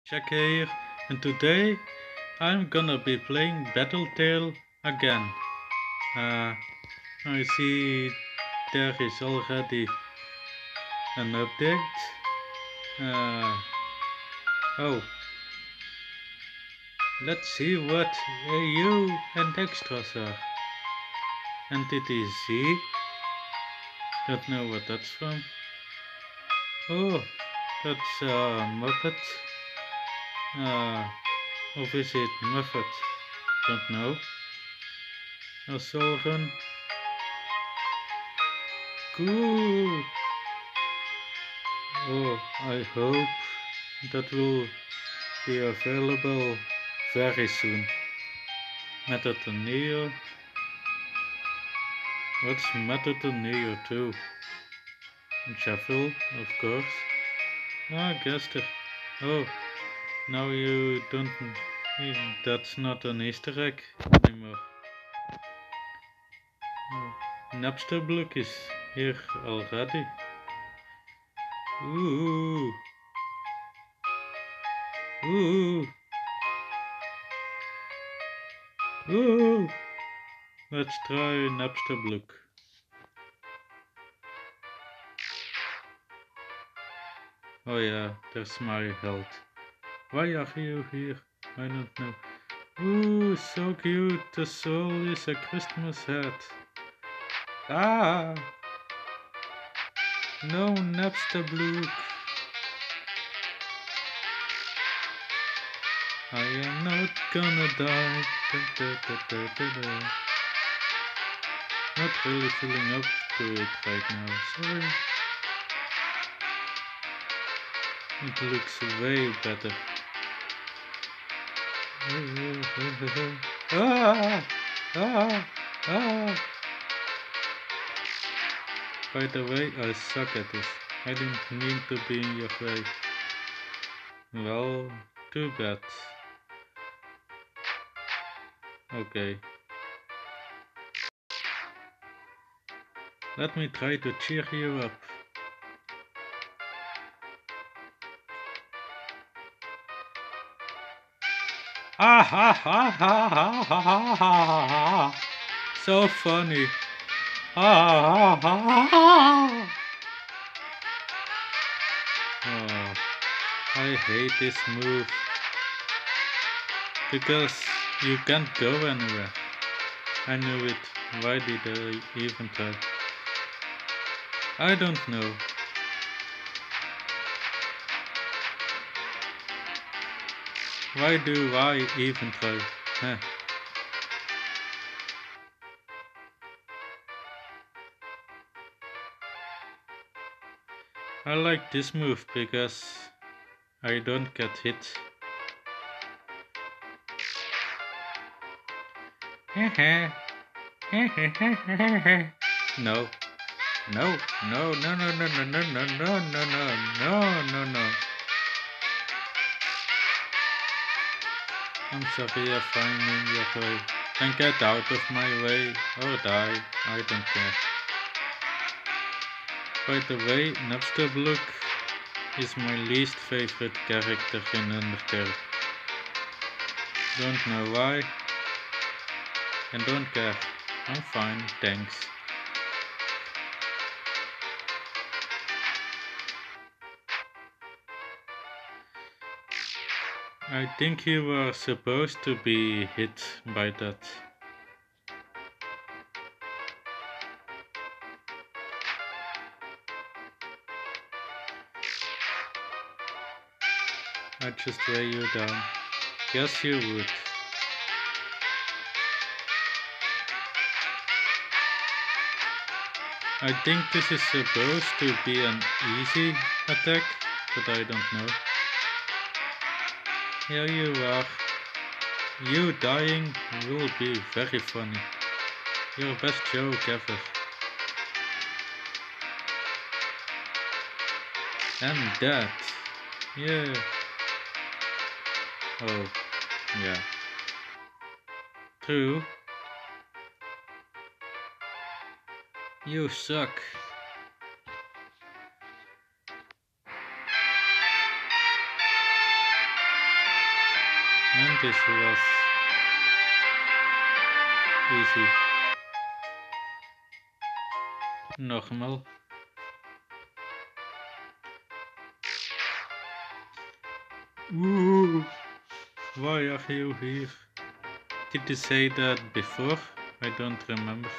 Check here, and today I'm gonna be playing battletale again. Uh, I see there is already an update. Uh, oh, let's see what AU and extras are. Entity Z, don't know what that's from. Oh, that's Muppet. Uh, or is it Muffet? Don't know. A Solven. Cool. Oh, I hope that will be available very soon. Method Neo. What's Method Neo too? Sheffield, of course. Ah, Gaster. Oh, now you don't. That's not an Easter egg anymore. Oh, Napster Block is here already. Ooh. Ooh. Ooh. Let's try Napster Block. Oh yeah, there's my health. Why are you here? I don't know. Ooh, so cute. The soul is a Christmas hat. Ah! No, Napster Block. I am not gonna die. Da, da, da, da, da, da. Not really feeling up to it right now. Sorry. It looks way better. Ah! Ah! Ah! By the way, I suck at this. I didn't mean to be in your way. Well, too bad. Okay. Let me try to cheer you up. Ah ha ha ha ha ha ha ha ha. So funny. Ah ha ha ha. Oh, I hate this move. Because you can't go anywhere. I knew it. Why did I even try? I don't know. Why do I even try? Huh. I like this move because I don't get hit. No. No, no, no, no, no, no, no, no, no, no, no, no, no. I'm sorry if I'm in your way. Then get out of my way or die. I don't care. By the way, Napster Block is my least favorite character in Undertale. Don't know why. And don't care. I'm fine, thanks. I think you were supposed to be hit by that. I'd just weigh you down. Yes, you would. I think this is supposed to be an easy attack, but I don't know. Here you are. You dying will be very funny. Your best joke ever. And that. Yeah. Oh, yeah. True. You suck. And this was easy. Normal. Ooh, why are you here? Did you say that before? I don't remember.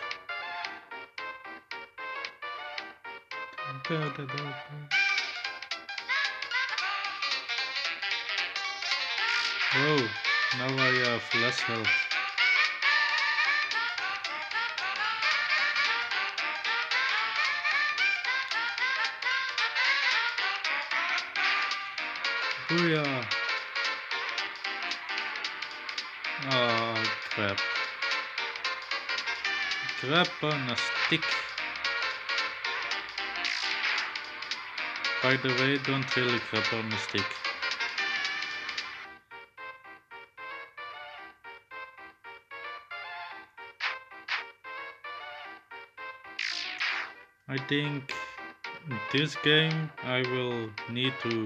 Oh, now I have less health. Booyah! Oh, crap. Grab on a stick. By the way, don't really grab on a stick. I think this game I will need to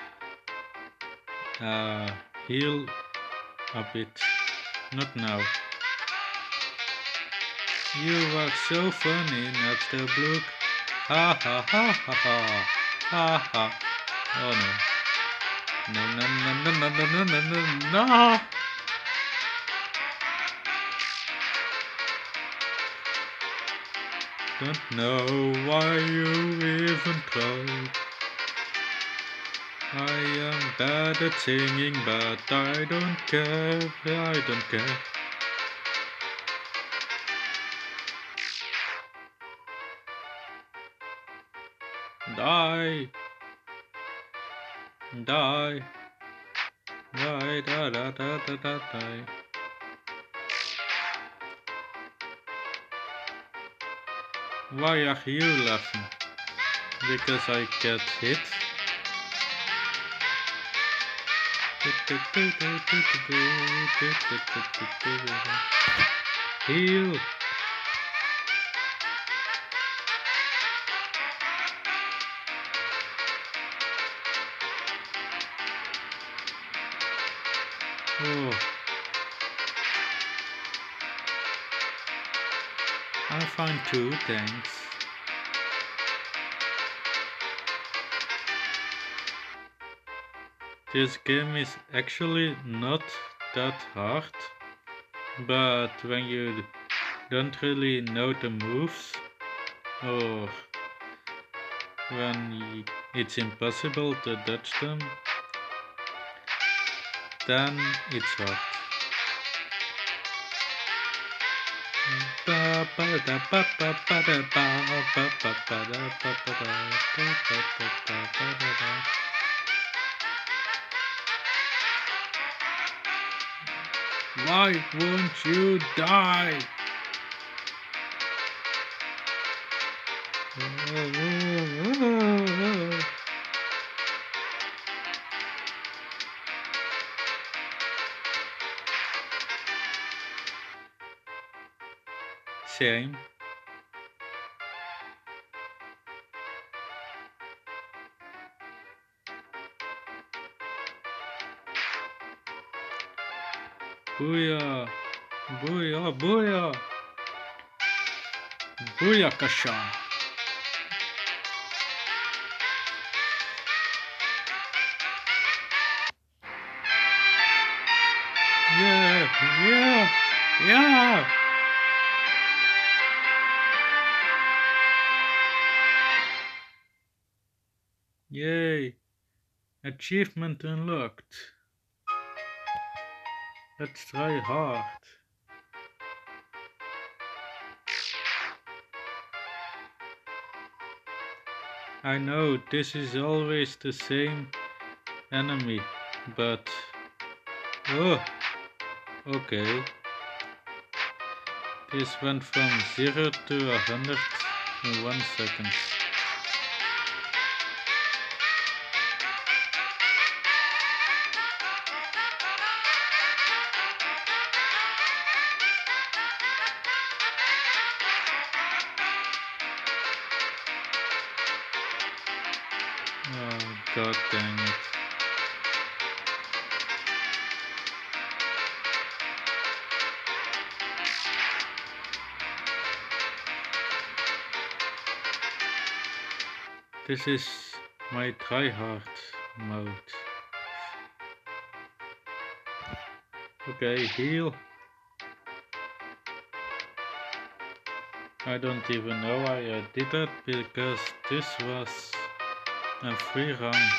heal a bit. Not now. You are so funny, not the blue. Ha ha ha ha ha. Ha ha. Oh no. No no no no no no no no no. Don't know why you even tried. I am bad at singing, but I don't care. I don't care. Die. Die. Die, da, da, da, da, da, die. Why are you laughing? Because I get hit? Heal! Oh. I'm fine too, thanks. This game is actually not that hard, but when you don't really know the moves, or when it's impossible to dodge them, then it's hard. Why won't you die? Same. Booyah! Booyah! Booyah! Booyakasha! Yeah! Yeah! Yeah! Yay! Achievement unlocked. Let's try hard. I know this is always the same enemy, but oh, okay. This went from 0 to 100 in 1 second. Oh, god dang it. This is my tryhard mode. Okay, heal. I don't even know why I did that because this was a free round.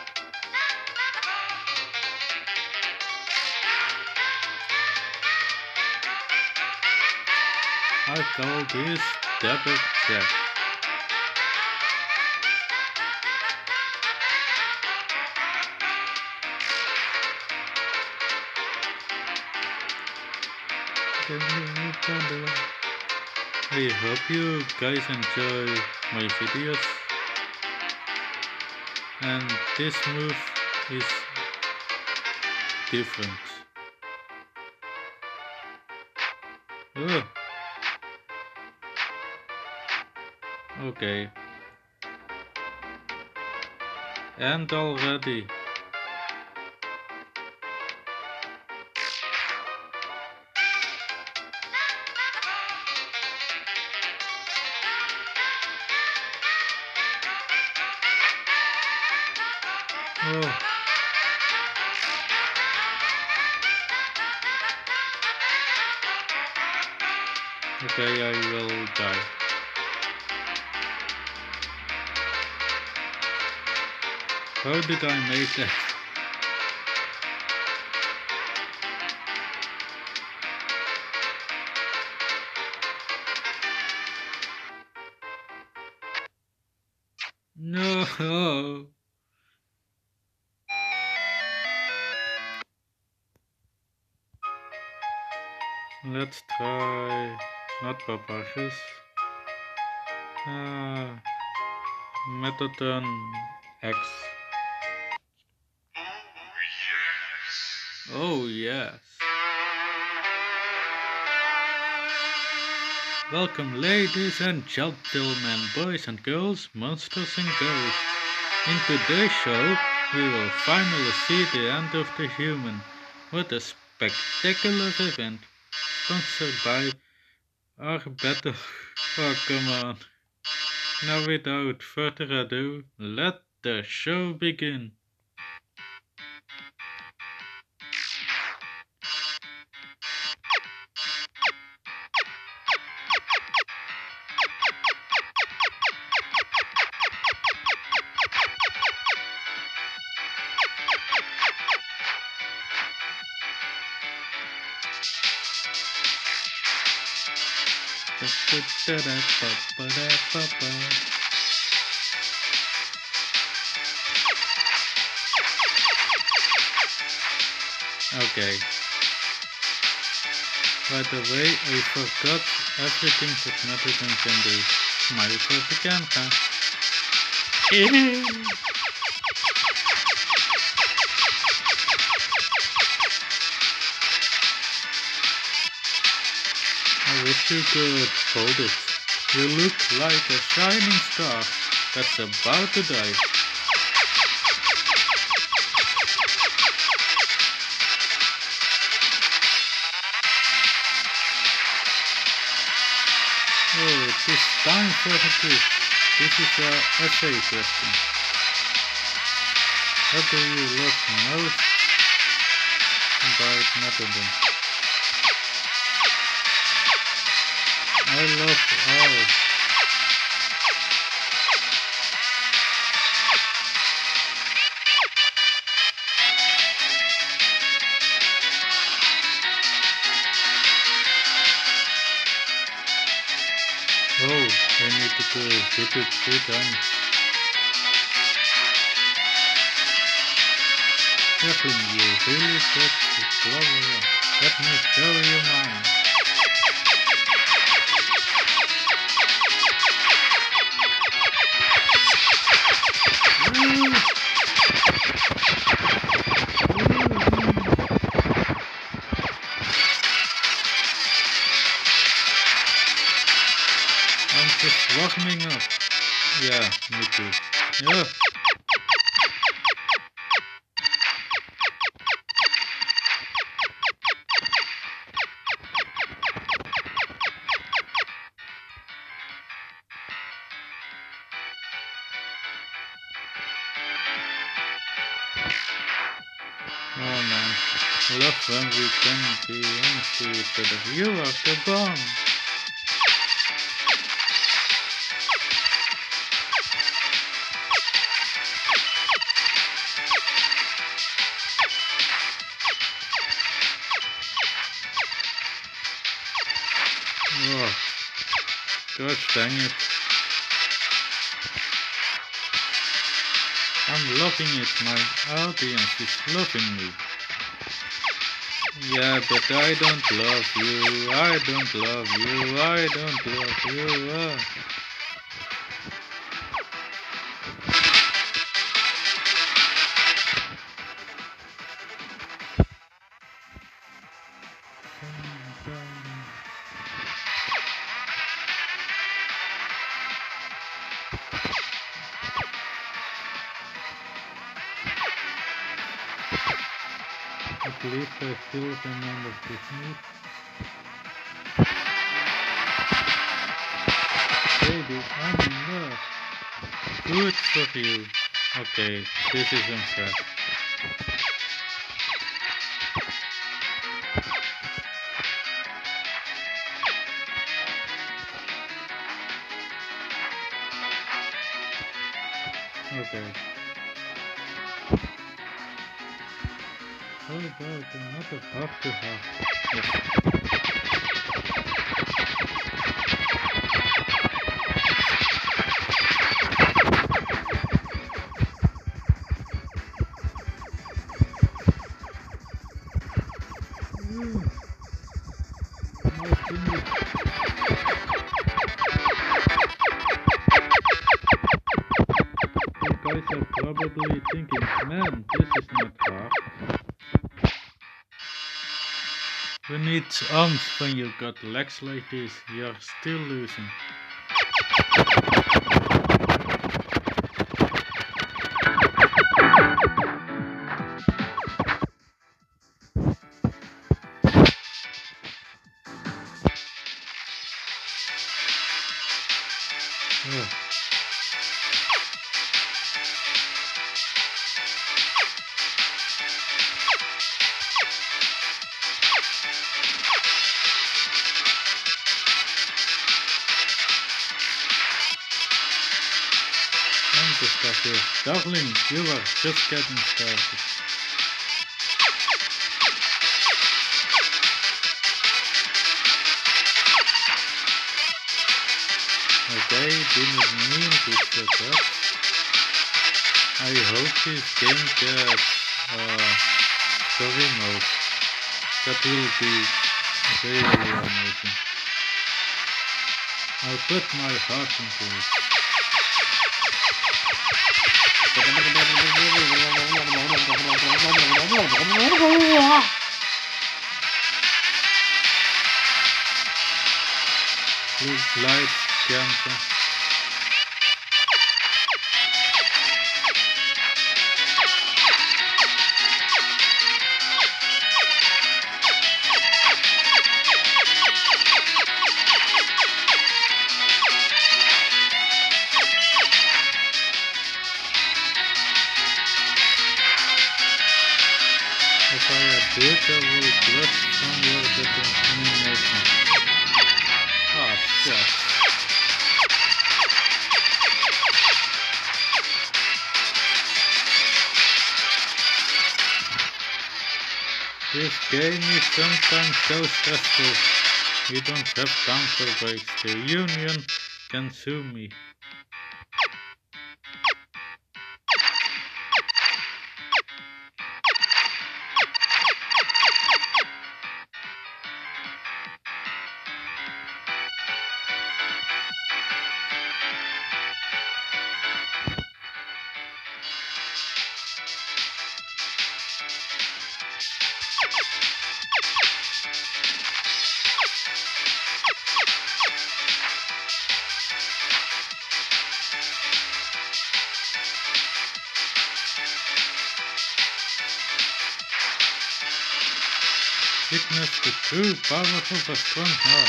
I call this double check. I hope you guys enjoy my videos, and this move is different. Oh. Okay. And already. Oh. Okay, I will die. How did I make that? No. Let's try not Papacious. Metaton X. Oh yes. Welcome ladies and gentlemen, boys and girls, monsters and ghosts. In today's show, we will finally see the end of the human. What a spectacular event. Sponsored by our battle. Oh, come on. Now without further ado, let the show begin. Okay. By the way, I forgot everything that Metaton can do. Smile for the camera. I wish you could hold it. You look like a shining star that's about to die. Oh, it is time for the quiz. This is a essay question. What do you love most about Metaton? I love all. Oh, I need to go hit it 3 times. Kathleen, you really got the flower. Let me show you mine. I'm just warming up. Yeah, me too. Yeah. Oh man, love when we can be honest to each other. You are the bomb. Oh, gosh dang it. I'm loving it, my audience is loving me. Yeah, but I don't love you, I don't love you, I don't love you. At least I still remember this move. Baby, I'm in love. Good for you. Okay, this is unfair. Okay. How about another half to half? Yes. My goodness. You guys are probably thinking, man, this is not hard. Who needs arms when you got legs like this? You're still losing. Ugh. I'm just stuck here. Darling, you are just getting started. Okay, didn't mean to shut up. I hope this game gets story mode. That will be really amazing. I'll put my heart into it. Please light, camera. If I had it, I would trust somewhere determination. Ah, shit. This game is sometimes so stressful. We don't have council breaks. The union can sue me. Witness the true power of a strong heart.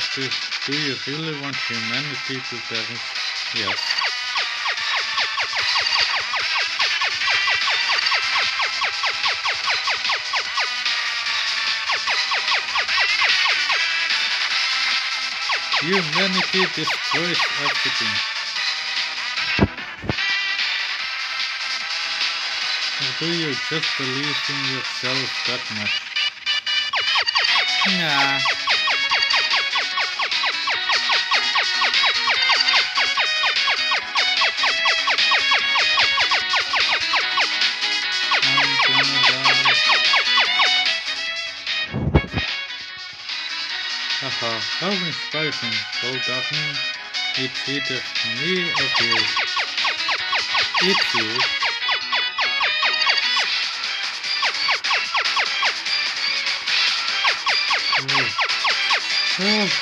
Do you really want humanity to perish? Yes. Humanity destroys everything. Or do you just believe in yourself that much? Nah. I'm gonna die. Haha, how inspiring. Well, darling, it's either me or you. It's you. Oh. Oh.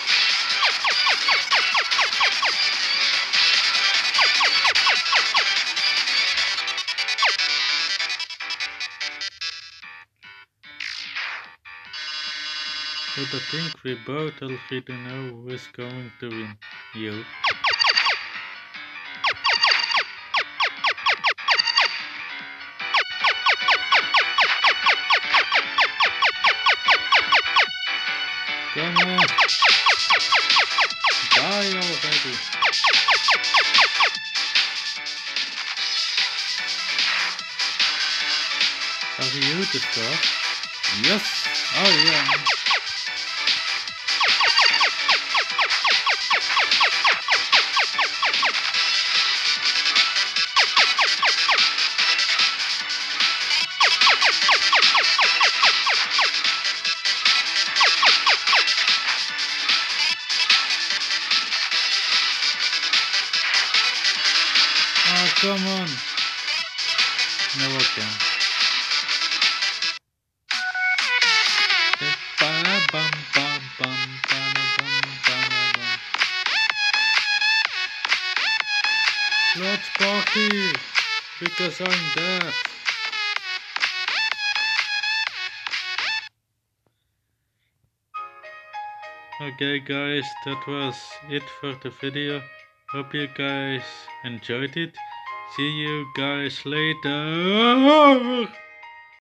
But I think we both already know who is going to win. You. Come on. Die already. Are you the star? Yes, I am. Oh, come on. No, I can't. Let's party! Because I'm dead. Okay guys, that was it for the video. Hope you guys enjoyed it. See you guys later.